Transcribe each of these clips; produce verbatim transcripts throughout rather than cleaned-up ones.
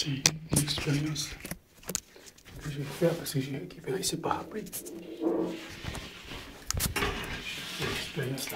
C'est une expérience que je vais faire parce que j'ai récupéré ces parapluies. Cette expérience-là.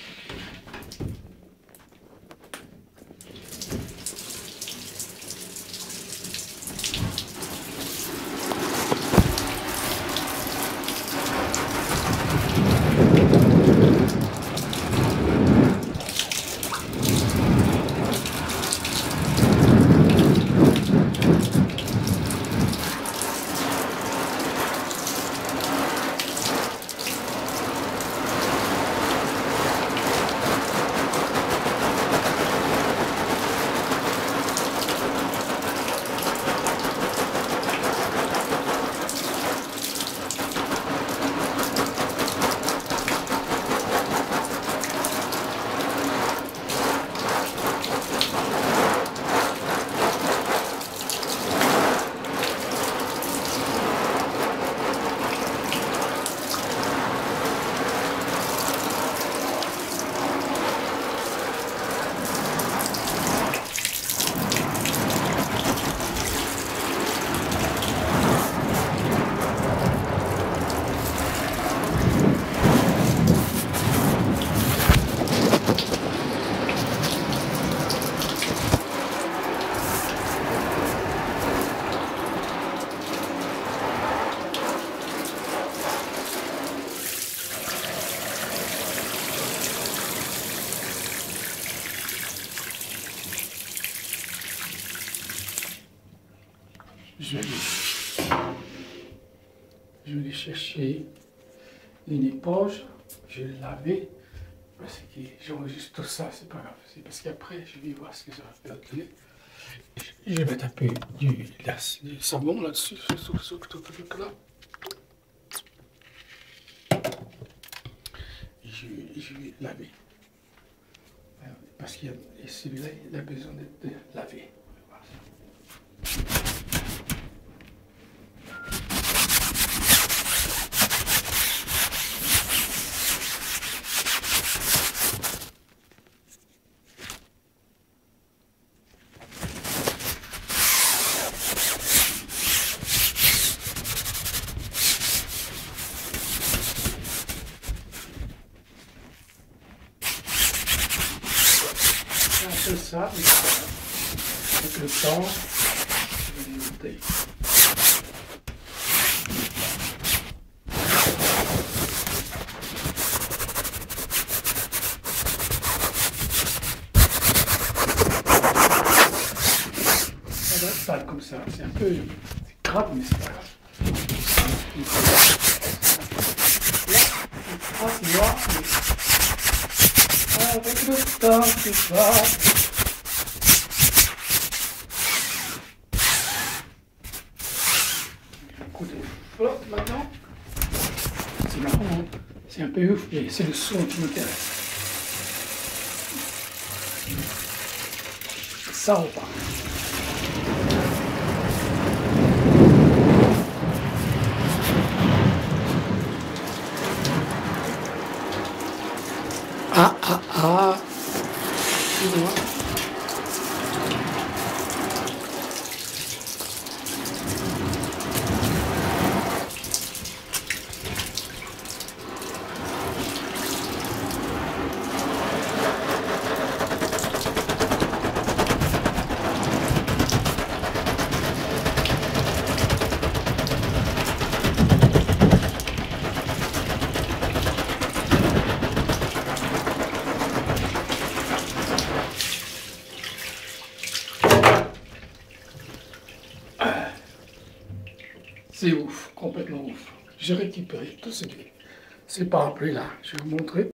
Je vais, je vais chercher une éponge, je vais laver, parce que j'enregistre tout ça, c'est pas grave, c'est parce qu'après je vais voir ce que ça va faire. Je vais mettre un peu du, du savon là-dessus, sur ce truc-là. Je, je vais laver, parce que celui-là il a besoin d'être lavé. C'est ça, avec le temps, je vais monter. Ça va être sale comme ça, c'est un peu grave, mais c'est pas grave. Là, c'est noir, mais avec le temps qui passe. Flop maintenant, c'est marrant, hein? C'est un peu ouf, mais c'est le son qui m'intéresse. Ça repart. Ah ah ah, excuse-moi. C'est ouf, complètement ouf. J'ai récupéré tout ce qui est ces parapluies là. Je vais vous montrer.